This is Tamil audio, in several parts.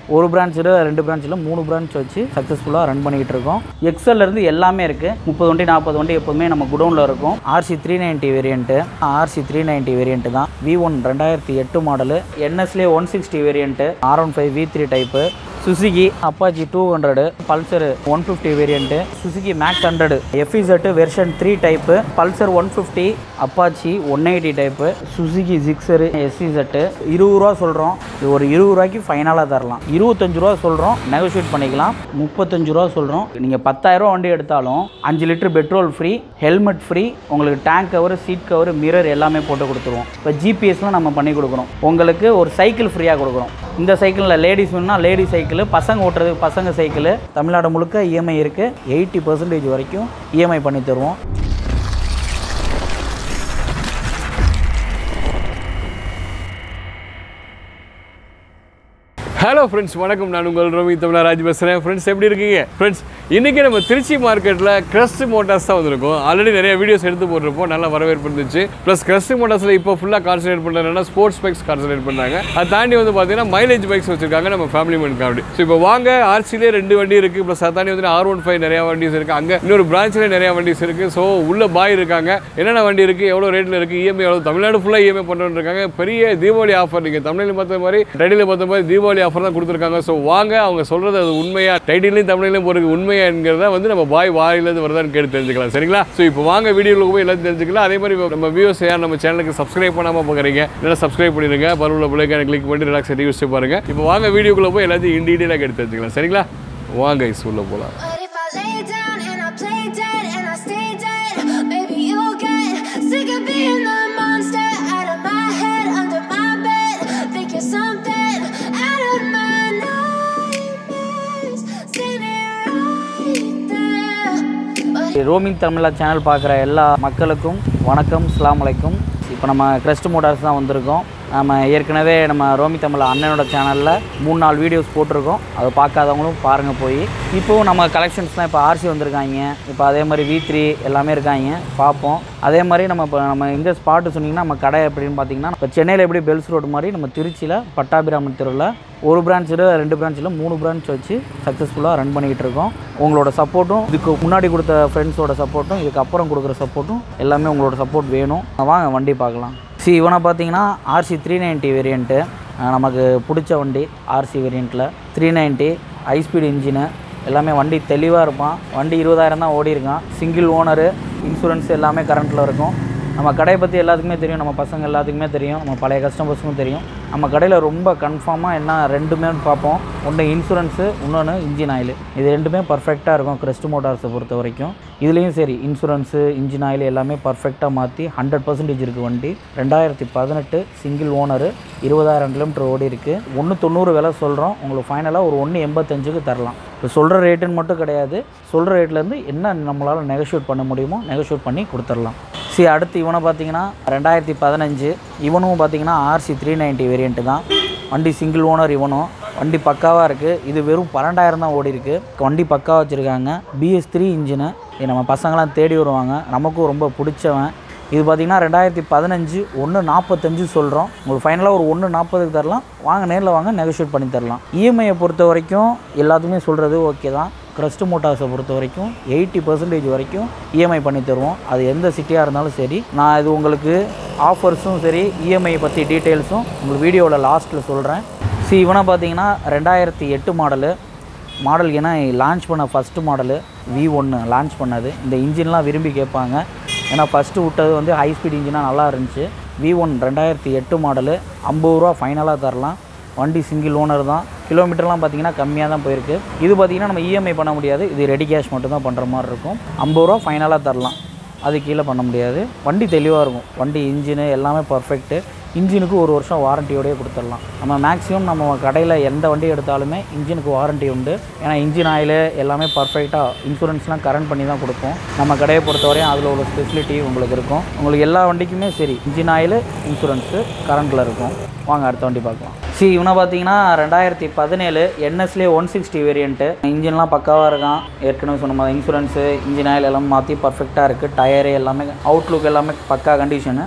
ஒரு பிரான்ச்சில் 2 பிரான்ச்சில் 3 பிரான்ச் வச்சு சக்ஸஸ்ஃபுல்லாக ரன் பண்ணிக்கிட்டு இருக்கோம். எக்ஸல்லேருந்து எல்லாமே இருக்குது. 30 வண்டி 40 வண்டி எப்போவுமே நம்ம குடோனில் இருக்கும். RC390 வேரியண்ட்டு, RC390 வேரியண்ட்டு தான். V1 2008 மாடலு, NSலே 160 variant, R15 V3 type, Suzuki Apache 200, Pulsar 150 variant, Suzuki Max 100, FZ version 3 type, Pulsar 150, Apache 180 type, Suzuki Gixxer SZ. 20 ரூபா சொல்கிறோம். இது ஒரு 20 ரூபாய்க்கு ஃபைனலாக தரலாம். 25 ரூபா சொல்கிறோம், நெகோஷியேட் பண்ணிக்கலாம். 35 ரூபா சொல்கிறோம். நீங்கள் 10,000 வண்டி எடுத்தாலும் 5 litre petrol free, helmet free, உங்களுக்கு tank cover, seat cover, mirror எல்லாமே போட்டு கொடுத்துருவோம். இப்போ ஜிபிஎஸ்லாம் நம்ம பண்ணி கொடுக்குறோம். உங்களுக்கு ஒரு சைக்கிள் ஃப்ரீயாக கொடுக்குறோம். இந்த சைக்கிளில் லேடிஸ் வேணும்னா லேடி சைக்கிள், பசங்க ஓட்டுறது பசங்க சைக்கிள். தமிழ்நாடு முழுக்க EMI இருக்குது. 80% வரைக்கும் EMI பண்ணி தருவோம். ஹலோ ஃப்ரெண்ட்ஸ், வணக்கம். நான் உங்கள் ரோமி தமிழராஜ் பேசுகிறேன். ஃப்ரெண்ட்ஸ், எப்படி இருக்கீங்க? ஃப்ரெண்ட்ஸ், இன்றைக்கி நம்ம திருச்சி மார்க்கெட்டில் கிரெஸ்ட் மோட்டார்ஸ் தான் வந்திருக்கோம். ஆல்ரெடி நிறைய வீடியோஸ் எடுத்து போட்டிருப்போம், நல்லா வரவேற்பு இருந்துச்சு. ப்ளஸ் கிரெஸ்ட் மோட்டார்ஸில் இப்போ ஃபுல்லாக கான்சன்ட்ரேட் பண்ணுறதுனா ஸ்போர்ட்ஸ் பைக்ஸ் கான்சன்ட்ரேட் பண்ணுறாங்க. அதை தாண்டி வந்து பார்த்தீங்கன்னா மைலேஜ் பைக்ஸ் வச்சிருக்காங்க நம்ம ஃபேமிலி மேனுக்கு. அப்படி ஸோ இப்போ வாங்க, RCலே 2 வண்டி இருக்குது. ப்ளஸ் அதை தாண்டி வந்து R15 நிறையா வண்டிஸ் இருக்குது. அங்கே இன்னொரு பிரான்ச்சில் நிறையா வண்டிஸ் இருக்குது. ஸோ உள்ள பாய் இருக்காங்க. என்னென்ன வண்டி இருக்குது, எவ்வளோ ரேட்டில் இருக்குது, EMI எவ்வளோ, தமிழ்நாடு ஃபுல்லாக EMI பண்ணுறோன்னு இருக்காங்க. பெரிய தீபாவளி ஆஃபர், நீங்கள் தமிழில் பார்த்த மாதிரி டைட்டில் பார்த்த மாதிரி தீபாவளி ஆஃபர் தான் கொடுத்துருக்காங்க. ஸோ வாங்க, அவங்க சொல்கிறது அது உண்மையா, டைட்டிலையும் தமிழ்லையும் போகிறது உண்மையா என்கிறத வந்து நம்ம பாய் வாயிலிருந்து வருதான்னு கேட்டு தெரிஞ்சுக்கலாம். சரிங்களா? ஸோ இப்போ வாங்க வீடியோவில் போய் எல்லாத்தையும் தெரிஞ்சுக்கலாம். அதே மாதிரி நம்ம வியூஸ் யார் நம்ம சேனலுக்கு சப்ஸ்கிரைப் பண்ணாமல் பார்க்குறீங்க, இல்லைனா சப்ஸ்கிரைப் பண்ணிடுங்க. பரவாயில்ல பிள்ளைக்கான கிளிக் பண்ணி ரிலாக்ஸ் யூஸ் பாருங்க. இப்போ வாங்க வீடியோக்குள்ளே போய் எல்லாத்தையும் இன் டீட்டெயிலாக கேட்டு தெரிஞ்சுக்கலாம். சரிங்களா? வாங்க உள்ள போகலாம். ரோமிங் தமிழா சேனல் பார்க்குற எல்லா மக்களுக்கும் வணக்கம், அஸ்ஸலாமு அலைக்கும். இப்போ நம்ம கிரெஸ்ட் மோட்டார்ஸ் தான் வந்திருக்கோம். நம்ம ஏற்கனவே நம்ம ரோமி தமிழ் அண்ணனோட சேனலில் 3-4 வீடியோஸ் போட்டிருக்கோம். அதை பார்க்காதவங்களும் பாருங்கள் போய். இப்போவும் நம்ம கலெக்ஷன்ஸ் தான். இப்போ RC வந்திருக்காங்க, இப்போ அதே மாதிரி V3 எல்லாமே இருக்காங்க, பார்ப்போம். அதே மாதிரி நம்ம எங்கே ஸ்பாட்டு சொன்னிங்கன்னா நம்ம கடை எப்படின்னு பார்த்தீங்கன்னா, இப்போ சென்னையில் எப்படி பெல்ஸ் ரோடு மாதிரி நம்ம திருச்சியில் பட்டாபிராமன் தெருவில் ஒரு பிரான்ச்சில் 2 பிரான்ச்சில் 3 பிரான்ச் வச்சு சக்ஸஸ்ஃபுல்லாக ரன் பண்ணிக்கிட்டு இருக்கோம். உங்களோட சப்போர்ட்டும், இதுக்கு முன்னாடி கொடுத்த ஃப்ரெண்ட்ஸோட சப்போர்ட்டும், இதுக்கப்புறம் கொடுக்குற சப்போர்ட்டும் எல்லாமே உங்களோட சப்போர்ட் வேணும். வாங்க வண்டி பார்க்கலாம். இவனை பார்த்தீங்கன்னா RC390 வேரியண்ட்டு, நமக்கு பிடிச்ச வண்டி. RC வேரியண்ட்டில் 390 ஹை ஸ்பீடு இன்ஜினு, எல்லாமே வண்டி தெளிவாக இருப்பான். வண்டி 20,000 தான் ஓடி இருக்கான். சிங்கிள் ஓனரு, இன்சூரன்ஸ் எல்லாமே கரண்ட்டில் இருக்கும். நம்ம கடையை பற்றி எல்லாத்துக்குமே தெரியும், நம்ம பசங்க எல்லாத்துக்குமே தெரியும், நம்ம பழைய கஸ்டமர்ஸுக்கும் தெரியும். நம்ம கடையில் ரொம்ப கன்ஃபார்மாக என்ன 2மே பார்ப்போம். ஒன்று இன்சூரன்ஸு, இன்னொன்று இன்ஜின் ஆயில். இது 2மே பர்ஃபெக்டாக இருக்கும் கிரெஸ்ட் மோட்டார்ஸை பொறுத்த வரைக்கும். இதுலேயும் சரி, இன்சூரன்ஸு, இன்ஜின் ஆயில் எல்லாமே பர்ஃபெக்டாக மாற்றி 100% இருக்குது வண்டி. 2018 சிங்கிள் ஓனரு, 20,000 கிலோமீட்டர் ஓடி இருக்குது. 190 விலை சொல்கிறோம். உங்களுக்கு ஃபைனலாக ஒரு 185க்கு தரலாம். இப்போ சொல்கிற ரேட்டுன்னு மட்டும் கிடையாது, சொல்கிற ரேட்லேருந்து என்ன நம்மளால் நெகோஷியேட் பண்ண முடியுமோ நெகோஷியேட் பண்ணி கொடுத்துடலாம். அடுத்து இவனை பார்த்தீங்கன்னா 2015, இவனும் பார்த்தீங்கன்னா RC390 வேரியண்ட்டு தான். வண்டி சிங்கிள் ஓனர். இவனும் வண்டி பக்காவாக இருக்குது. இது வெறும் 12,000 தான் ஓடி இருக்குது. வண்டி பக்காவாக வச்சுருக்காங்க. BS3 engine. இது நம்ம பசங்களாம் தேடி வருவாங்க, நமக்கும் ரொம்ப பிடிச்சவன். இது பார்த்திங்கன்னா 2015 145 சொல்கிறோம். உங்களுக்கு ஃபைனலாக ஒரு 140க்கு தரலாம். வாங்க, நேரில் வாங்க, நெகோஷியேட் பண்ணி தரலாம். EMIயை பொறுத்த வரைக்கும் எல்லாத்துக்குமே சொல்கிறது ஓகே தான். கிரெஸ்ட் மோட்டார்ஸை பொறுத்த வரைக்கும் 80% வரைக்கும் EMI பண்ணி தருவோம். அது எந்த சிட்டியாக இருந்தாலும் சரி. நான் இது உங்களுக்கு ஆஃபர்ஸும் சரி, EMI பற்றி டீட்டெயில்ஸும் உங்களுக்கு வீடியோவில் லாஸ்ட்டில் சொல்கிறேன். இவனை பார்த்தீங்கன்னா 2008 மாடல் ஏன்னா லான்ச் பண்ண ஃபஸ்ட்டு மாடலு V1 லான்ச் பண்ணது. இந்த இன்ஜின்லாம் விரும்பி கேட்பாங்க, ஏன்னா ஃபஸ்ட்டு விட்டது வந்து ஹை ஸ்பீட் இன்ஜினாக நல்லா இருந்துச்சு. V1 2008 மாடலு, 50 ரூபா ஃபைனலாக தரலாம். வண்டி சிங்கிள் ஓனர் தான். கிலோமீட்டர்லாம் பார்த்திங்கன்னா கம்மியாக தான் போயிருக்கு. இது பார்த்திங்கன்னா நம்ம EMI பண்ண முடியாது, இது ரெடி கேஷ் மட்டும் தான் பண்ணுற மாதிரி இருக்கும். 50 ரூபா ஃபைனலாக தரலாம், அது கீழே பண்ண முடியாது. வண்டி தெளிவாக இருக்கும். வண்டி இன்ஜினு எல்லாமே பர்ஃபெக்ட்டு. இன்ஜினுக்கு 1 வருஷம் வாரண்டியோடய கொடுத்துடலாம். நம்ம மேக்ஸிமம் நம்ம கடையில் எந்த வண்டி எடுத்தாலுமே இன்ஜினுக்கு வாரண்ட்டி உண்டு. ஏன்னா இன்ஜின் ஆயில் எல்லாமே பர்ஃபெக்டாக, இன்சூரன்ஸ்லாம் கரண்ட் பண்ணி தான் கொடுப்போம். நம்ம கடையை பொறுத்தவரையும் அதில் உள்ள ஸ்பெசிலிட்டி உங்களுக்கு இருக்கும். உங்களுக்கு எல்லா வண்டிக்குமே சரி, இன்ஜின் ஆயில், இன்சூரன்ஸு கரண்ட்டில் இருக்கும். வாங்க அடுத்த வண்டி பார்க்கலாம். சி இவனை பார்த்தீங்கன்னா 2017 என்எஸ்லேயே 160 வேரியண்ட்டு. இன்ஜின்லாம் பக்காவாக இருக்கான். ஏற்கனவே சொன்ன மாதிரி இன்சூரன்ஸு இன்ஜின் ஆயில் எல்லாம் மாற்றி பர்ஃபெக்டாக இருக்குது. டயரு எல்லாமே அவுட்லுக் எல்லாமே பக்கா கண்டிஷனு.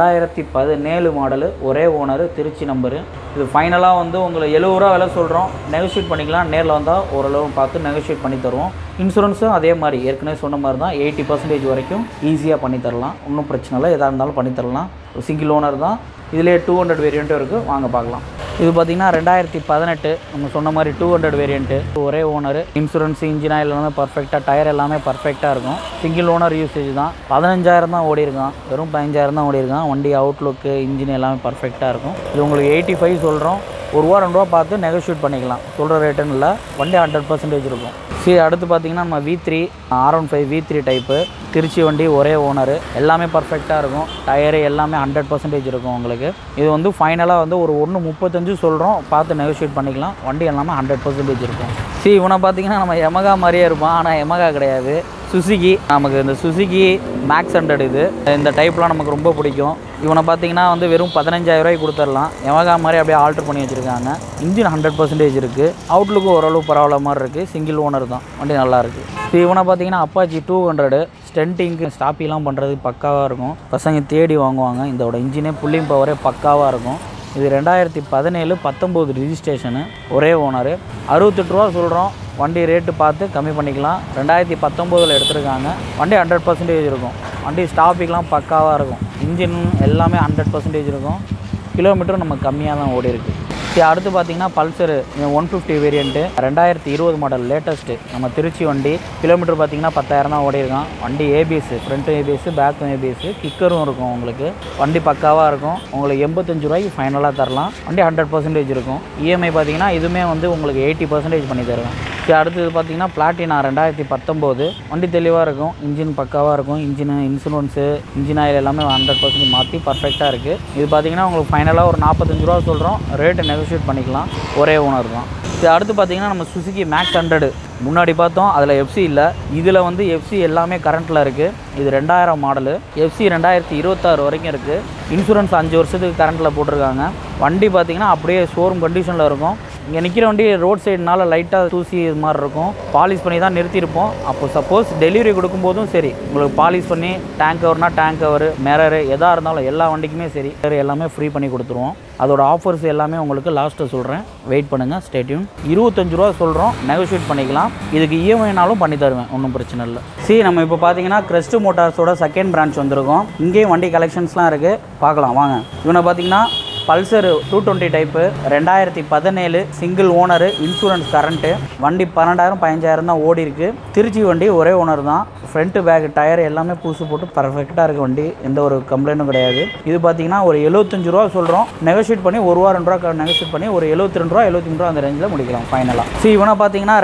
2017 மாடலு, ஒரே ஓனரு, திருச்சி நம்பரு. இது ஃபைனலாக வந்து உங்களுக்கு 70 ரூபா விலை சொல்கிறோம். நெகோஷியேட் பண்ணிக்கலாம். நேரில் வந்தால் ஓரளவு பார்த்து நெகோஷியேட் பண்ணி தருவோம். இன்சூரன்ஸும் அதே மாதிரி ஏற்கனவே சொன்ன மாதிரி தான் 80% வரைக்கும் ஈஸியாக பண்ணி தரலாம். ஒன்றும் பிரச்சனை இல்லை. எதாக இருந்தாலும் பண்ணி தரலாம். சிங்கிள் ஓனர் தான். இதிலே 200 வேரியண்ட்டும் இருக்குது. வாங்க பார்க்கலாம். இது பார்த்திங்கன்னா 2018 நம்ம சொன்ன மாதிரி 200 வேரியண்ட்டு, ஒரே ஓனர். இன்சூரன்ஸ் இன்ஜின் ஆயில் எல்லாமே பர்ஃபெக்டாக, டயர் எல்லாமே பர்ஃபெக்டாக இருக்கும். சிங்கிள் ஓனர் யூசேஜ் தான். 15,000 தான் ஓடி இருக்கான். வெறும் 15,000 தான் ஓடி இருக்கான். வண்டி அவுட்லுக்கு இன்ஜின் எல்லாமே பர்ஃபெக்டாக இருக்கும். இது உங்களுக்கு 85 சொல்கிறோம். ₹1 2 ரூபா பார்த்து நெகோஷியேட் பண்ணிக்கலாம். சொல்கிற ரேட்டுன்னு இல்லை. வண்டி 100% இருக்கும். சரி, அடுத்து பார்த்திங்கன்னா நம்ம V3 R15 V3 type, Trichy வண்டி, ஒரே ஓனரு. எல்லாமே பர்ஃபெக்டாக இருக்கும். டயரு எல்லாமே 100% இருக்கும் உங்களுக்கு. இது வந்து ஃபைனலாக வந்து ஒரு 1.35 சொல்கிறோம். பார்த்து நெகோஷியேட் பண்ணிக்கலாம். வண்டி எல்லாமே 100% இருக்கும். சரி, இவனை பார்த்திங்கன்னா நம்ம எமகா மாதிரியே இருப்பான். ஆனால் எமகா கிடையாது, சுசுகி. நமக்கு இந்த சுசுகி மேக்ஸ் 100 இது. இந்த டைப்லாம் நமக்கு ரொம்ப பிடிக்கும். இவனை பார்த்தீங்கன்னா வந்து வெறும் 15,000 ரூபாய்க்கு கொடுத்துடலாம். எமகா மாதிரி அப்படியே ஆல்ட்ரு பண்ணி வச்சுருக்காங்க. இன்ஜின் 100% இருக்குது. அவுட்லுக்கு ஓரளவு பரவாயில்ல மாதிரி இருக்குது. சிங்கிள் ஓனர் தான். வண்டி நல்லாயிருக்கு. இவனை பார்த்தீங்கன்னா அப்பாச்சி 200 ஸ்டென்ட்டிங்கு ஸ்டாப்பிலாம் பண்ணுறது பக்காவாக இருக்கும். பசங்க தேடி வாங்குவாங்க. இதோட இன்ஜினே புல்லிங் பவரே பக்காவாக இருக்கும். இது 2017 19 ரிஜிஸ்ட்ரேஷனு, ஒரே ஓனரு. 68 ரூபா சொல்கிறோம். வண்டி ரேட்டு பார்த்து கம்மி பண்ணிக்கலாம். 2019 எடுத்துருக்காங்க. வண்டி 100% இருக்கும். வண்டி ஸ்டாப்பிங்லாம் பக்காவாக இருக்கும். இன்ஜின் எல்லாமே 100% இருக்கும். கிலோமீட்டரும் நம்ம கம்மியாக தான் ஓடி இருக்குது. சரி, அடுத்து பார்த்திங்கன்னா பல்சரு 150 வேரியண்ட்டு, 2020 மாடல் லேட்டஸ்ட்டு. நம்ம திருச்சி வண்டி. கிலோமீட்டர் பார்த்திங்கன்னா 10,000 தான் ஓடி இருக்கான். வண்டி ஏபிஎஸ், ஃப்ரண்ட்டும் ஏபிஎஸ், பேக்கும் ஏபிஎஸ், கிக்கரும் இருக்கும் உங்களுக்கு. வண்டி பக்காவாக இருக்கும். உங்களுக்கு 85 ரூபாய்க்கு ஃபைனலாக தரலாம். வண்டி 100% இருக்கும். EMI பார்த்திங்கன்னா இதுவுமே வந்து உங்களுக்கு 80% பண்ணி தருவேன். சரி, அடுத்தது பார்த்திங்கன்னா பிளாட்டினா 2019. வண்டி தெளிவாக இருக்கும். இன்ஜின் பக்காவாக இருக்கும். இன்சூரன்ஸு இன்ஜின் ஆயில் எல்லாமே 100% மாற்றி பர்ஃபெக்டாக இருக்குது. இது பார்த்திங்கன்னா உங்களுக்கு ஃபைனலாக ஒரு 45 ரூபா சொல்கிறோம். ரேட்டு நெகோஷியேட் பண்ணிக்கலாம். ஒரே ஓனர் தான். இது அடுத்து பார்த்திங்கன்னா நம்ம சுசுகி மேக்ஸ் 100 முன்னாடி பார்த்தோம். அதில் FC இல்லை. இதில் வந்து FC எல்லாமே கரண்ட்டில் இருக்குது. இது 2000 மாடலு. FC 2026 வரைக்கும் இருக்குது. இன்சூரன்ஸ் 5 வருஷத்துக்கு கரண்ட்டில் போட்டிருக்காங்க. வண்டி பார்த்திங்கன்னா அப்படியே ஷோரூம் கண்டிஷனில் இருக்கும். இங்கே நிற்கிற வண்டி ரோட் சைடுனால லைட்டாக தூசி இது மாதிரி இருக்கும். பாலிஷ் பண்ணி தான் நிறுத்தியிருப்போம். அப்போ சப்போஸ் டெலிவரி கொடுக்கும்போதும் சரி, உங்களுக்கு பாலிஷ் பண்ணி டேங்க் கவர்னா டேங்க் கவர், மிரரு எதாக இருந்தாலும் எல்லா வண்டிக்குமே சரி எல்லாமே ஃப்ரீ பண்ணி கொடுத்துருவோம். அதோட ஆஃபர்ஸ் எல்லாமே உங்களுக்கு லாஸ்ட்டு சொல்கிறேன். வெயிட் பண்ணுங்கள். Stay tune. 25 ரூபா சொல்கிறோம். நெகோஷியேட் பண்ணிக்கலாம். இதுக்கு EMIனாலும் பண்ணி தருவேன். ஒன்றும் பிரச்சனை இல்லை. சரி, நம்ம இப்போ பார்த்தீங்கன்னா கிரெஸ்ட் மோட்டார்ஸோட செகண்ட் பிரான்ச் வந்திருக்கோம். இங்கேயும் வண்டி கலெக்ஷன்ஸ்லாம் இருக்குது. பார்க்கலாம் வாங்க. இவனை பார்த்தீங்கன்னா Pulsar 220 type, 2017 single owner, insurance current. வண்டி 12,000 15,000 தான் ஓடி இருக்குது. திருச்சி வண்டி, ஒரே ஓனர் தான். ஃப்ரண்ட்டு பேக் டயர் எல்லாமே புதுசு போட்டு பர்ஃபெக்டாக இருக்குது. வண்டி எந்த ஒரு கம்ப்ளைண்ட்டும் கிடையாது. இது பார்த்தீங்கன்னா ஒரு 75 ரூபா சொல்கிறோம். நெகோஷியேட் பண்ணி ₹1 2 ரூபா நெகோஷியேட் பண்ணி ஒரு 72 ரூபா 73 ரூபா அந்த ரேஞ்சில் முடிக்கலாம் ஃபைனலாக. சரி, இவனை பார்த்தீங்கன்னா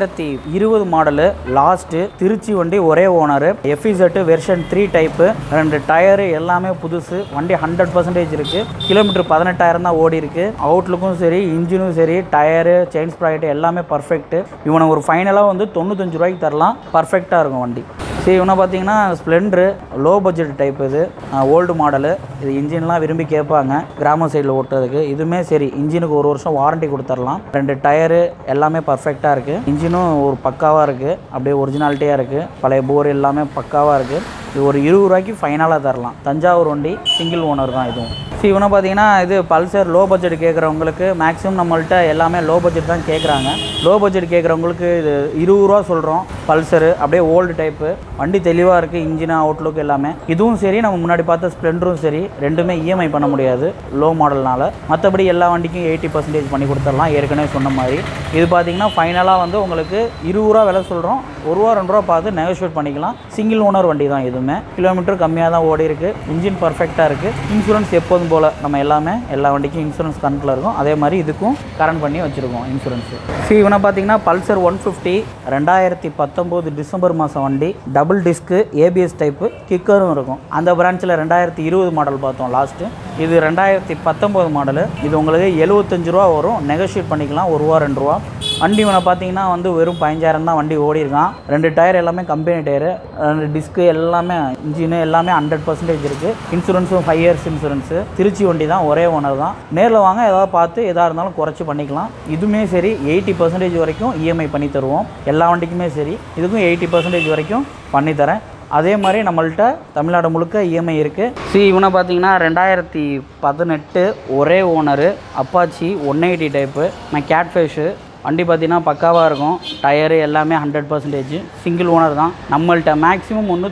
2020 மாடலு, லாஸ்ட்டு, திருச்சி வண்டி, ஒரே owner, FZ version 3 type, 2 tyre எல்லாமே புதுசு. வண்டி 100% இருக்குது. கிலோமீட்டர் 18,000 தான் ஓடி இருக்குது. அவுட்லுக்கும் சரி, இன்ஜினும் சரி, டயரு, செயின் ஸ்ப்ராக்கெட்டு எல்லாமே பர்ஃபெக்ட்டு. இவனை ஒரு ஃபைனலாக வந்து 95 ரூபாய்க்கு தரலாம். பர்ஃபெக்டாக இருக்கும் வண்டி. சரி, இவனை பார்த்தீங்கன்னா ஸ்ப்ளெண்டரு லோ பட்ஜெட் டைப். இது ஓல்டு மாடலு. இது இன்ஜின்லாம் விரும்பி கேட்பாங்க கிராம சைடில் ஓட்டுறதுக்கு. இதுவுமே சரி, இன்ஜினுக்கு 1 வருஷம் வாரண்ட்டி கொடுத்துடலாம். 2 டயரு எல்லாமே பர்ஃபெக்டாக இருக்குது. இன்ஜினும் ஒரு பக்காவாக இருக்குது. அப்படியே ஒரிஜினாலிட்டியாக இருக்குது. பழைய போர் எல்லாமே பக்காவாக இருக்குது. இது ஒரு 20 ரூபாய்க்கு ஃபைனலாக தரலாம். தஞ்சாவூர் வண்டி, சிங்கிள் ஓனர் தான் இதுவும். சரி, இவனை பார்த்தீங்கன்னா இது பல்சர் லோ பட்ஜெட் கேட்குறவங்களுக்கு மேக்ஸிமம் நம்மள்கிட்ட எல்லாமே லோ பட்ஜெட் தான் கேட்குறாங்க. லோ பட்ஜெட் கேட்குறவங்களுக்கு இது 20 ரூபா சொல்கிறோம். பல்சரு அப்படியே ஓல்டு டைப்பு. வண்டி தெளிவாக இருக்குது. இன்ஜின் அவுட்லுக் எல்லாமே. இதுவும் சரி, நம்ம முன்னாடி பார்த்த ஸ்ப்ளெண்டரும் சரி, ரெண்டுமே EMI பண்ண முடியாது லோ மாடல்னால. மற்றபடி எல்லா வண்டிக்கும் 80% பண்ணி கொடுத்துடலாம். ஏற்கனவே சொன்ன மாதிரி. இது பார்த்தீங்கன்னா ஃபைனலாக வந்து உங்களுக்கு 20 ரூபா விலை சொல்கிறோம். ₹1 2 ரூபா பார்த்து நெகோஷியேட் பண்ணிக்கலாம். சிங்கிள் ஓனர் வண்டி தான் இதுவுமே. கிலோமீட்டர் கம்மியாக தான் ஓடி இருக்குது. இன்ஜின் பர்ஃபெக்டாக இருக்குது. இன்சூரன்ஸ் எப்போதும் போல் நம்ம எல்லாமே எல்லா வண்டிக்கும் இன்சூரன்ஸ் கரண்ட்டில் இருக்கும். அதே மாதிரி இதுக்கும் கரண்ட் பண்ணி வச்சுருக்கோம் இன்சூரன்ஸு. சரி, இவனை பார்த்தீங்கன்னா பல்சர் 150 2019 டிசம்பர் மாதம் வண்டி. டபுள் டிஸ்க்கு, ABS டைப்பு, கிக்கரும் இருக்கும். அந்த பிரான்ச்சில் 2020 மாடல் பார்த்தோம் லாஸ்ட்டு. இது 2019 மாடலு. இது உங்களுக்கு 75 ரூபா வரும். நெகோஷியேட் பண்ணிக்கலாம். ₹1 2 ரூபா. வண்டி இவனை பார்த்தீங்கன்னா வந்து வெறும் 15,000 தான் வண்டி ஓடி இருக்கான். 2 டயர் எல்லாமே கம்பெனி டயரு, 2 டிஸ்க்கு எல்லாமே இன்ஜினு எல்லாமே 100% இருக்குது. இன்சூரன்ஸும் 5 இயர்ஸ் இன்சூரன்ஸு. திருச்சி வண்டி தான், ஒரே ஓனர் தான். நேரில் வாங்க, ஏதாவது பார்த்து எதாக இருந்தாலும் குறைச்சி பண்ணிக்கலாம். இதுவுமே சரி 80% வரைக்கும் இஎம்ஐ பண்ணி தருவோம். எல்லா வண்டிக்குமே சரி, இதுக்கும் 80% வரைக்கும் பண்ணித்தரேன். அதே மாதிரி நம்மள்கிட்ட தமிழ்நாடு முழுக்க இஎம்ஐ இருக்குது. இவனை பார்த்தீங்கன்னா 2018 ஒரே ஓனரு, அப்பாச்சி 180 டைப்பு. நான் கேட்ஃபிஷு வண்டி பார்த்தீங்கன்னா பக்காவாக இருக்கும். டயரு எல்லாமே 100%. சிங்கிள் ஓனர் தான். நம்மள்கிட்ட மேக்ஸிமம் வந்து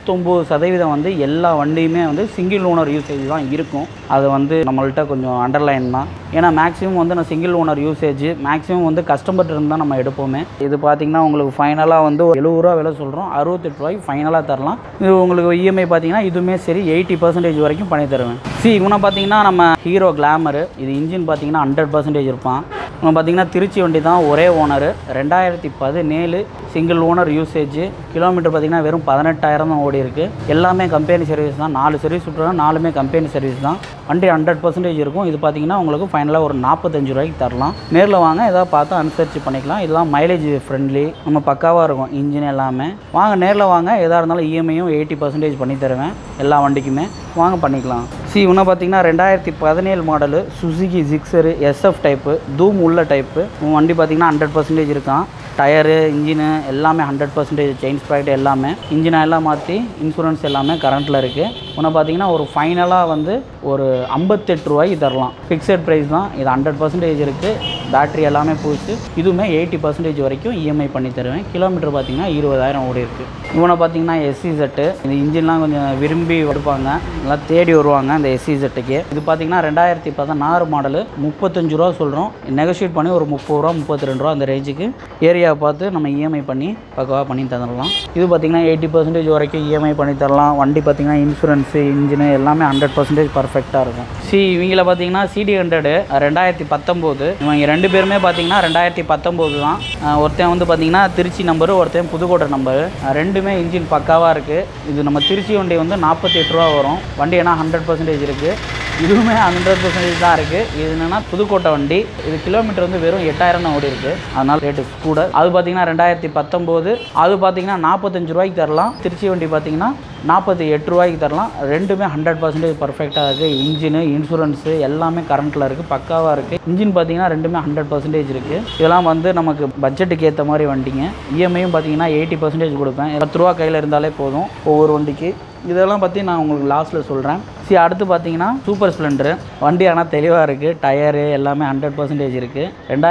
99% வந்து எல்லா வண்டியுமே வந்து சிங்கிள் ஓனர் யூசேஜ் தான் இருக்கும். அது வந்து நம்மள்கிட்ட கொஞ்சம் அண்டர்லைன் தான். ஏன்னா மேக்ஸிமம் வந்து நான் சிங்கிள் ஓனர் யூசேஜ் மேக்ஸிமம் வந்து கஸ்டமர்கிட்ட இருந்து தான் நம்ம எடுப்போமே. இது பார்த்தீங்கன்னா உங்களுக்கு ஃபைனலாக வந்து 70 ரூபா விலை சொல்கிறோம், 68 ரூபாய்க்கு ஃபைனலாக தரலாம். இது உங்களுக்கு இஎம்ஐ பார்த்தீங்கன்னா இதுவுமே சரி 80% வரைக்கும் பண்ணி தருவேன். இவனை பார்த்தீங்கன்னா நம்ம ஹீரோ கிளாமரு. இது இன்ஜின் பார்த்தீங்கன்னா 100% இருப்பான். இவன் பார்த்தீங்கன்னா திருச்சி வண்டி தான், ஒரே owner, 2017 single owner usage. Kilometre பார்த்தீங்கன்னா வெறும் 18,000 தான் ஓடி இருக்குது. எல்லாமே கம்பெனி சர்வீஸ் தான். 4 சர்வீஸ் விட்டுருவோம், 4மே கம்பெனி சர்வீஸ் தான். வண்டி 100% இருக்கும். இது பார்த்தீங்கன்னா உங்களுக்கு ஃபைனலாக ஒரு 45 ரூபாய்க்கு தரலாம். நேரில் வாங்க, எதாவது பார்த்து அனுசரித்து பண்ணிக்கலாம். இதெல்லாம் மைலேஜ் ஃப்ரெண்ட்லி, நம்ம பக்காவாக இருக்கும் இன்ஜின் எல்லாமே. வாங்க நேரில் வாங்க, எதாக இருந்தாலும் இஎம்ஐயும் 80% பண்ணி தருவேன் எல்லா வண்டிக்குமே. வாங்க பண்ணிக்கலாம். இவனை பார்த்தீங்கன்னா 2017 model, Suzuki Gixxer, SF type, தூம் உள்ள டைப்பு. வண்டி பார்த்தீங்கன்னா 100% இருக்கான். டயரு இன்ஜினு எல்லாமே 100%. செயின் ஸ்ப்ராக்கெட் எல்லாமே இன்ஜினை எல்லாம் மாற்றி இன்சூரன்ஸ் எல்லாமே கரண்ட்டில் இருக்குது. உன்னை பார்த்தீங்கன்னா ஒரு ஃபைனலாக வந்து ஒரு 58 ரூபாய்க்கு தரலாம். ஃபிக்ஸட் ப்ரைஸ் தான். இது 100% இருக்குது. பேட்ரி எல்லாமே புதுசு. இதுவுமே 80% வரைக்கும் இஎம்ஐ பண்ணி தருவேன். கிலோமீட்டர் பார்த்தீங்கன்னா 20,000 ஓடி இருக்குது. இவனை பார்த்தீங்கன்னா எஸ்சிசெட்டு. இந்த இன்ஜின்லாம் கொஞ்சம் விரும்பி எடுப்பாங்க, நல்லா தேடி வருவாங்க இந்த எஸ்சிசெட்டுக்கு. இது பார்த்தீங்கன்னா 2016 மாடலு, 35 ரூபா சொல்கிறோம். நெகோஷியேட் பண்ணி ஒரு 30 ரூபா 32 ரூபா அந்த ரேஞ்சுக்கு ஏரியாவை பார்த்து நம்ம இஎம்ஐ பண்ணி பக்கவாக பண்ணி தரலாம். இது பார்த்தீங்கன்னா 80% வரைக்கும் இஎம்ஐ பண்ணி தரலாம். வண்டி பார்த்தீங்கன்னா இன்சூரன்ஸு இன்ஜினு எல்லாமே 100% பர்ஃபெக்டாக இருக்கும். இவங்கள பார்த்தீங்கன்னா CD100 2019. இவங்க 2 பேருமே பார்த்தீங்கன்னா 2019 தான். ஒருத்தன் வந்து பார்த்தீங்கன்னா திருச்சி நம்பரு, ஒருத்தன் புதுக்கோட்டை நம்பரு. ரெண்டுமே இன்ஜின் பக்காவாக இருக்குது. இது நம்ம திருச்சி வண்டி வந்து 48 ரூபா வரும். வண்டி ஏன்னா 100% இருக்குது. இதுவுமே 100% தான் இருக்குது. இது என்னென்னா புதுக்கோட்டை வண்டி. இது கிலோமீட்டர் வந்து வெறும் 8,000 தான் ஓடி இருக்குது. அதனால் ரேட்டு கூட. அது பார்த்தீங்கன்னா 2019. அது பார்த்தீங்கன்னா 45 ரூபாய்க்கு தரலாம். திருச்சி வண்டி பார்த்தீங்கன்னா 48 ரூபாய்க்கு தரலாம். ரெண்டுமே 100% பர்ஃபெக்டாக இருக்குது. இன்ஜினு இன்சூரன்ஸு எல்லாமே கரண்ட்டில் இருக்குது, பக்காவாக இருக்குது. இன்ஜின் பார்த்தீங்கன்னா ரெண்டுமே 100% இருக்குது. இதெல்லாம் வந்து நமக்கு பட்ஜெட்டுக்கு ஏற்ற மாதிரி வண்டிங்க. இஎம்ஐயும் பார்த்தீங்கன்னா 80% கொடுப்பேன். 10 ரூபா கையில் இருந்தாலே போதும் ஒவ்வொரு வண்டிக்கு. இதெல்லாம் பற்றி நான் உங்களுக்கு லாஸ்ட்டில் சொல்கிறேன். அடுத்து பார்த்தீங்கன்னா சூப்பர் ஸ்ப்ளெண்டரு. வண்டி ஆனால் தெளிவாக இருக்குது. டயரு எல்லாமே 100% இருக்குது.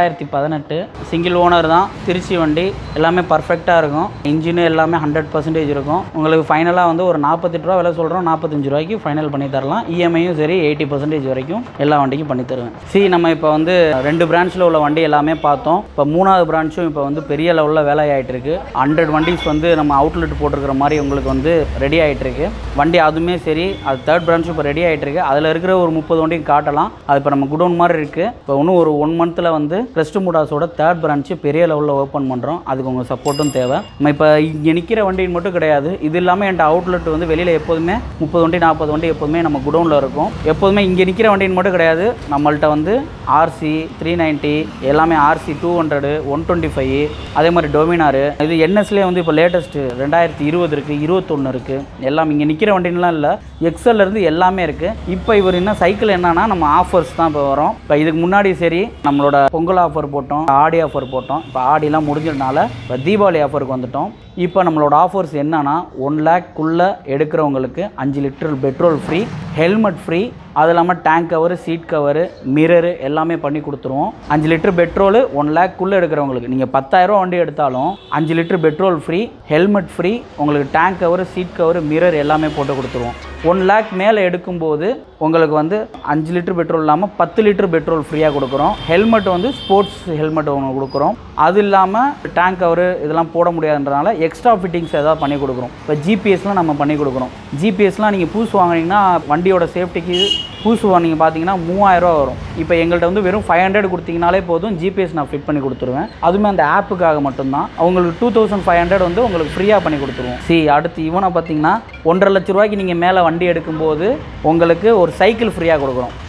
2018 சிங்கிள் ஓனர் தான். திருச்சி வண்டி எல்லாமே பர்ஃபெக்டாக இருக்கும். இன்ஜினு எல்லாமே 100% இருக்கும். உங்களுக்கு ஃபைனலாக வந்து ஒரு 48 ரூபா விலை சொல்கிறோம், 45 ரூபாய்க்கு ஃபைனல் பண்ணி தரலாம். இஎம்ஐயும் சரி 80% வரைக்கும் எல்லா வண்டிக்கும் பண்ணி தருவேன். நம்ம இப்போ வந்து 2 பிரான்ச்சில் உள்ள வண்டி எல்லாமே பார்த்தோம். இப்போ 3வது பிரான்ச்சும் இப்போ வந்து பெரிய லெவலில் வேலை ஆகிட்டு இருக்கு. 100 வண்டிஸ் வந்து நம்ம அவுட்லெட் போட்டிருக்கிற மாதிரி உங்களுக்கு வந்து ரெடி ஆகிட்டு இருக்கு வண்டி. அதுவுமே சரி, அது 3rd பிரான்ச் இப்போ ரெடி ஆகிட்டு இருக்கு. அதில் இருக்கிற ஒரு 30 வண்டியும் காட்டலாம். அது இப்போ நம்ம குடோன் மாதிரி இருக்குது. இப்போ இன்னும் ஒரு 1 மந்த்தில் வந்து கிரெஸ்ட் மோட்டார்ஸோட 3rd பிரான்ச்சு பெரிய லெவலில் ஓப்பன் பண்ணுறோம். அதுக்கு உங்கள் சப்போர்ட்டும் தேவை. நம்ம இப்போ இங்கே நிற்கிற வண்டின்னு மட்டும் கிடையாது, இது இல்லாமல் என்கிட்ட அவுட்லெட் வந்து வெளியில் எப்போதுமே 30 வண்டி 40 வண்டி எப்போதுமே நம்ம குடோனில் இருக்கும். எப்போதுமே இங்கே நிற்கிற வண்டின்னு மட்டும் கிடையாது, நம்மள்கிட்ட வந்து RC 390 எல்லாமே, RC 200 125, அதே மாதிரி டொமினாரு. இது NSலேயே வந்து இப்போ லேட்டஸ்ட்டு 2020 இருக்குது, 21 இருக்குது. எல்லாம் இங்கே நிற்கிற வண்டின்லாம் இல்லை, எக்ஸல்லேருந்து எல்லாமே இருக்குது. இப்போ இவர் என்ன சைக்கிள் என்னன்னா நம்ம ஆஃபர்ஸ் தான் இப்போ வரும். இப்போ இதுக்கு முன்னாடி சரி நம்மளோட பொங்கல் ஆஃபர் போட்டோம், ஆடி ஆஃபர் போட்டோம். இப்போ ஆடிலாம் முடிஞ்சதுனால இப்போ தீபாவளி ஆஃபருக்கு வந்துட்டோம். இப்போ நம்மளோட ஆஃபர்ஸ் என்னன்னா 1 லேக்குள்ளே எடுக்கிறவங்களுக்கு 5 litre petrol free, helmet free, அது இல்லாமல் tank cover, seat cover, mirror எல்லாமே பண்ணி கொடுத்துருவோம். 5 லிட்டர் பெட்ரோலு 1 லேக்குள்ளே எடுக்கிறவங்களுக்கு, நீங்கள் 10,000 ரூபா வண்டி எடுத்தாலும் 5 litre petrol free, helmet free, உங்களுக்கு tank cover, seat cover, mirror எல்லாமே போட்டு கொடுத்துருவோம். 1 லேக் மேலே எடுக்கும்போது உங்களுக்கு வந்து 5 லிட்டர் பெட்ரோல் இல்லாமல் 10 லிட்டர் பெட்ரோல் ஃப்ரீயாக கொடுக்குறோம். ஹெல்மெட் வந்து ஸ்போர்ட்ஸ் ஹெல்மெட் ஒன்று கொடுக்குறோம். அது இல்லாமல் டேங்க் கவரு இதெல்லாம் போட முடியாதுன்றனால எக்ஸ்ட்ரா ஃபிட்டிங்ஸ் ஏதாவது பண்ணி கொடுக்குறோம். இப்போ ஜிபிஎஸ்லாம் நம்ம பண்ணி கொடுக்குறோம். ஜிபிஎஸ்லாம் நீங்கள் புதுசு வாங்கினீங்கன்னா வண்டியோட சேஃப்டிக்கு புதுசு நீங்கள் பார்த்தீங்கன்னா 3000 ரூபா வரும். இப்போ எங்கள்கிட்ட வந்து வெறும் 500 கொடுத்தீங்கனாலே போதும், ஜிபிஎஸ் நான் ஃபிட் பண்ணி கொடுத்துருவேன். அதுவுமே அந்த ஆப்புக்காக மட்டும்தான். அவங்களுக்கு 2500 வந்து உங்களுக்கு ஃப்ரீயாக பண்ணி கொடுத்துருவோம். அடுத்து இவனை பார்த்தீங்கன்னா 1,50,000 ரூபாய்க்கு நீங்கள் மேலே வண்டி எடுக்கும்போது உங்களுக்கு ஒரு சைக்கிள் ஃப்ரீயாக கொடுக்குறோம்.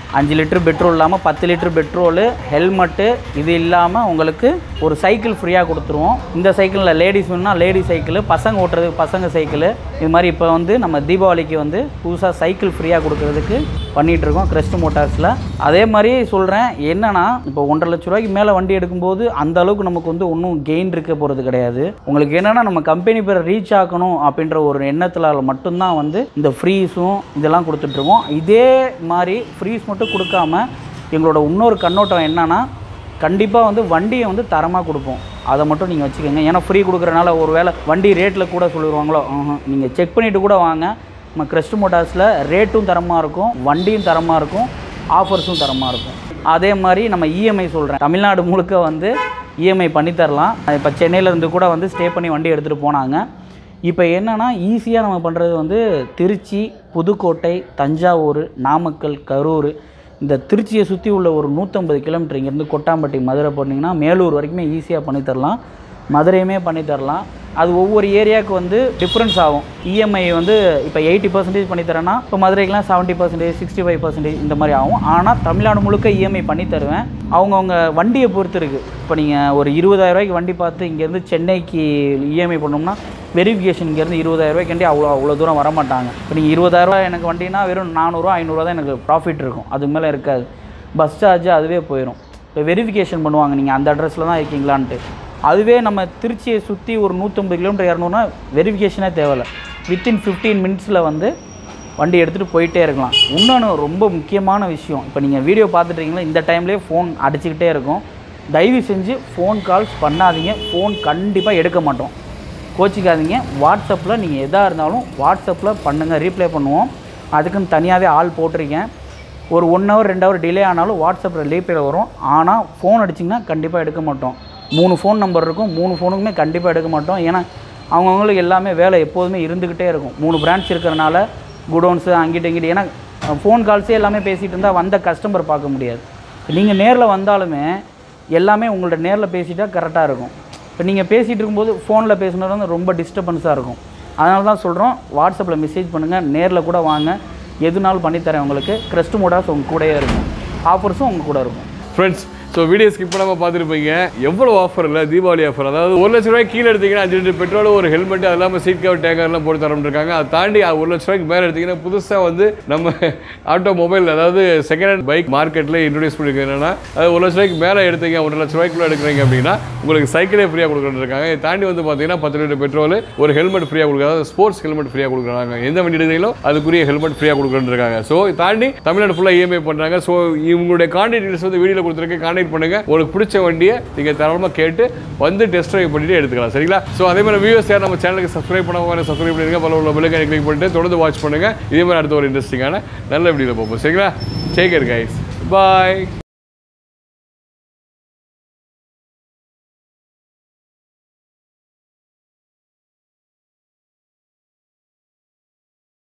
5 லிட்டர் பெட்ரோல் இல்லாமல் 10 லிட்டர் பெட்ரோலு, ஹெல்மெட்டு, இது இல்லாமல் உங்களுக்கு ஒரு சைக்கிள் ஃப்ரீயாக கொடுத்துருவோம். இந்த சைக்கிளில் லேடிஸ் வேணும்னா லேடி சைக்கிள், பசங்க ஓட்டுறதுக்கு பசங்க சைக்கிள், இது மாதிரி இப்போ வந்து நம்ம தீபாவளிக்கு வந்து புதுசாக சைக்கிள் ஃப்ரீயாக கொடுக்கறதுக்கு பண்ணிகிட்ருக்கோம் கிரெஸ்ட் மோட்டார்ஸில். அதே மாதிரி சொல்கிறேன் என்னென்னா, இப்போ 1.5 லட்ச ரூபாய்க்கு மேலே வண்டி எடுக்கும்போது அந்த அளவுக்கு நமக்கு வந்து ஒன்றும் கெயின் இருக்க போகிறது கிடையாது. உங்களுக்கு என்னென்னா நம்ம கம்பெனி பேரை ரீச் ஆகணும் அப்படின்ற ஒரு எண்ணத்தில் மட்டும்தான் வந்து இந்த ஃப்ரீஸும் இதெல்லாம் கொடுத்துட்ருக்கோம். இதே மாதிரி ஃப்ரீஸ் மட்டும் கொடுக்காம எங்களோட இன்னொரு கண்ணோட்டம் என்னென்னா, கண்டிப்பாக வந்து வண்டியை வந்து தரமாக கொடுப்போம். அதை மட்டும் நீங்கள் வச்சுக்கோங்க. ஏன்னா ஃப்ரீ கொடுக்குறனால ஒரு வேளை வண்டி ரேட்டில் கூட சொல்லிடுவாங்களோ, நீங்கள் செக் பண்ணிவிட்டு கூட வாங்க. நம்ம கிரெஸ்ட் மோட்டார்ஸில் ரேட்டும் தரமாக இருக்கும், வண்டியும் தரமாக இருக்கும், ஆஃபர்ஸும் தரமாக இருக்கும். அதே மாதிரி நம்ம இஎம்ஐ சொல்கிறேன், தமிழ்நாடு முழுக்க வந்து இஎம்ஐ பண்ணித்தரலாம். இப்போ சென்னையிலேருந்து கூட வந்து ஸ்டே பண்ணி வண்டி எடுத்துகிட்டு போனாங்க. இப்போ என்னென்னா ஈஸியாக நம்ம பண்ணுறது வந்து திருச்சி, புதுக்கோட்டை, தஞ்சாவூர், நாமக்கல், கரூர், இந்த திருச்சியை சுற்றி உள்ள ஒரு 150 கிலோமீட்டர் இங்கேருந்து கொட்டாம்பட்டி, மதுரை போனீங்கன்னா மேலூர் வரைக்குமே ஈஸியாக பண்ணித்தரலாம். மதுரையுமே பண்ணித்தரலாம். அது ஒவ்வொரு ஏரியாவுக்கு வந்து டிஃப்ரென்ஸ் ஆகும். இஎம்ஐ வந்து இப்போ 80% பண்ணித்தரேன்னா இப்போ மதுரைக்கெலாம் 70%, 65% இந்த மாதிரி ஆகும். ஆனால் தமிழ்நாடு முழுக்க இஎம்ஐ பண்ணி தருவேன். அவங்கவுங்க வண்டியை பொறுத்து இருக்குது. இப்போ நீங்கள் ஒரு 20,000 ரூபாய்க்கு வண்டி பார்த்து இங்கேருந்து சென்னைக்கு இஎம்ஐ பண்ணோம்னா வெரிஃபிகேஷன் இங்கேருந்து 20,000 ரூபாய்க்கு அவ்வளோ தூரம் வரமாட்டாங்க. இப்போ நீங்கள் 20,000 ரூபா எனக்கு வண்டினா வெறும் 400, 500 தான் எனக்கு ப்ராஃபிட் இருக்கும். அதுக்கு மேலே இருக்காது. பஸ் சார்ஜ் அதுவே போயிடும். இப்போ வெரிஃபிகேஷன் பண்ணுவாங்க நீங்கள் அந்த அட்ரஸில் தான் இருக்கீங்களான்ட்டு. அதுவே நம்ம திருச்சியை சுற்றி ஒரு 150 கிலோமீட்டர் 200னா வெரிஃபிகேஷனே தேவையில்லை. வித்தின் 15 மினிட்ஸில் வந்து வண்டி எடுத்துகிட்டு போயிட்டே இருக்கலாம். இன்னொன்று ரொம்ப முக்கியமான விஷயம், இப்போ நீங்கள் வீடியோ பார்த்துட்ருக்கீங்களா, இந்த டைம்லேயே ஃபோன் அடிச்சுக்கிட்டே இருக்கும். தயவு செஞ்சு ஃபோன் கால்ஸ் பண்ணாதீங்க. ஃபோன் கண்டிப்பாக எடுக்க மாட்டோம், கோச்சிக்காதீங்க. வாட்ஸ்அப்பில் நீங்கள் எதாக இருந்தாலும் வாட்ஸ்அப்பில் பண்ணுங்கள், ரீப்ளை பண்ணுவோம். அதுக்குன்னு தனியாகவே ஆள் போட்டிருக்கேன். ஒரு 1 ஹவர் 2 ஹவர் டிலே ஆனாலும் வாட்ஸ்அப்பில் ரீப்ளை வரும். ஆனால் ஃபோன் அடிச்சிங்கன்னா கண்டிப்பாக எடுக்க மாட்டோம். 3 ஃபோன் நம்பர் இருக்கும், 3 ஃபோனுக்குமே கண்டிப்பாக எடுக்க மாட்டோம். ஏன்னா அவங்கவுங்களுக்கு எல்லாமே வேலை எப்போதுமே இருந்துக்கிட்டே இருக்கும். 3 பிரான்ச் இருக்கிறனால குடோன்ஸு அங்கிட்ட இங்கிட்ட, ஏன்னா ஃபோன் கால்ஸே எல்லாமே பேசிகிட்டு இருந்தால் வந்த கஸ்டமர் பார்க்க முடியாது. நீங்கள் நேரில் வந்தாலுமே எல்லாமே உங்கள்ட்ட நேரில் பேசிட்டா கரெக்டாக இருக்கும். இப்போ நீங்கள் பேசிகிட்டு இருக்கும்போது ஃபோனில் பேசுனது வந்து ரொம்ப டிஸ்டர்பன்ஸாக இருக்கும். அதனால தான் சொல்கிறோம், வாட்ஸ்அப்பில் மெசேஜ் பண்ணுங்கள், நேரில் கூட வாங்க, எதுனாலும் பண்ணித்தரேன் உங்களுக்கு. கிரெஸ்ட் மோட்டார்ஸ் உங்கள் கூடயே இருக்கும், ஆஃபர்ஸும் உங்கள் கூட இருக்கும். ஃப்ரெண்ட்ஸ், ஸோ வீடியோ ஸ்கிப் பண்ணாமல் பார்த்துருப்பீங்க. எவ்வளோ ஆஃபர் இல்லை, தீபாவளி ஆஃபர். அதாவது 1 லட்ச ரூபாய்க்கு கீழே எடுத்திங்கன்னா 5 லிட்டர் பெட்ரோல், ஒரு ஹெல்மெட், அது இல்லாமல் சீட் கவர், டேங்கர்லாம் போட்டு தரமிருக்காங்க. அதை தாண்டி 1 லட்ச ரூபாய்க்கு மேலே எடுத்திங்கன்னா புதுசாக வந்து நம்ம ஆட்டோமொபைல், அதாவது செகண்ட் ஹேண்ட் பைக் மார்க்கெட்டில் இன்ட்ரடியூஸ் பண்ணியிருக்காங்க. என்னன்னா, அது 1 லட்ச ரூபாய்க்கு மேலே எடுத்தீங்க, 1 லட்ச ரூபாய்க்குள்ளே எடுக்கிறீங்க அப்படின்னா உங்களுக்கு சைக்கிளே ஃப்ரீயாக கொடுக்குறாங்க. இதை தாண்டி வந்து பார்த்தீங்கன்னா 10 லிட்டர் பெட்ரோல், ஒரு ஹெல்மெட் ஃப்ரீயாக கொடுக்குறாங்க, ஸ்போர்ட்ஸ் ஹெல்மெட் ஃப்ரீயாக கொடுக்குறாங்க. எந்த வண்டி எடுக்கிறீங்களோ அதுக்குரிய ஹெல்மெட் ஃப்ரீயாக கொடுக்குறாங்க. ஸோ இதை தாண்டி தமிழ்நாடு ஃபுல்லாக இஎம்ஐ பண்ணுறாங்க. ஸோ இவங்களுடைய கான்டாக்ட் டீடைல்ஸ் வந்து வீடியோவில் கொடுத்துருக்கேன், கான்டாக்ட் பண்ணுங்கள். உங்களுக்கு பிடிச்ச வண்டியை நீங்கள் தாராளமாக கேட்டு வந்து டெஸ்ட் ட்ரைவ் பண்ணிட்டு எடுத்துக்கலாம். சரிங்களா? ஸோ அதே மாதிரி வியூவர்ஸ் யார் நம்ம சேனலுக்கு சப்ஸ்கிரைப் பண்ணாமல் சப்ஸ்கிரைப் பண்ணிருங்க, பல உள்ள பெல் ஐகானை கிளிக் பண்ணிட்டு தொடர்ந்து வாட்ச் பண்ணுங்கள். இதே மாதிரி அடுத்த ஒரு இன்ட்ரெஸ்டிங்கான நல்ல வீடியோவில் பார்ப்போம். சரிங்களா? டேக் கேர் கைஸ், பாய்.